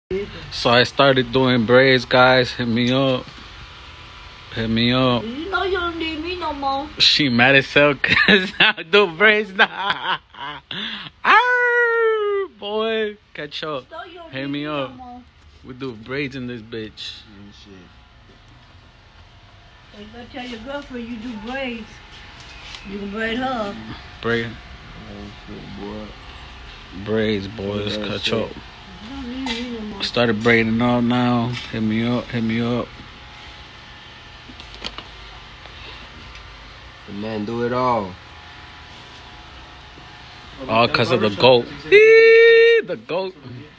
So I started doing braids, guys. Hit me up. Hit me up. You know you don't need me no more. She mad as hell because I do braids now. Arr, boy, catch up. Hit me up. We do braids in this bitch. You gotta tell your girlfriend you do braids. You can braid her. Braid. Braids, boys. Catch up. Started braiding up now. Hit me up. Hit me up. The man do it all. All because of the goat. The goat.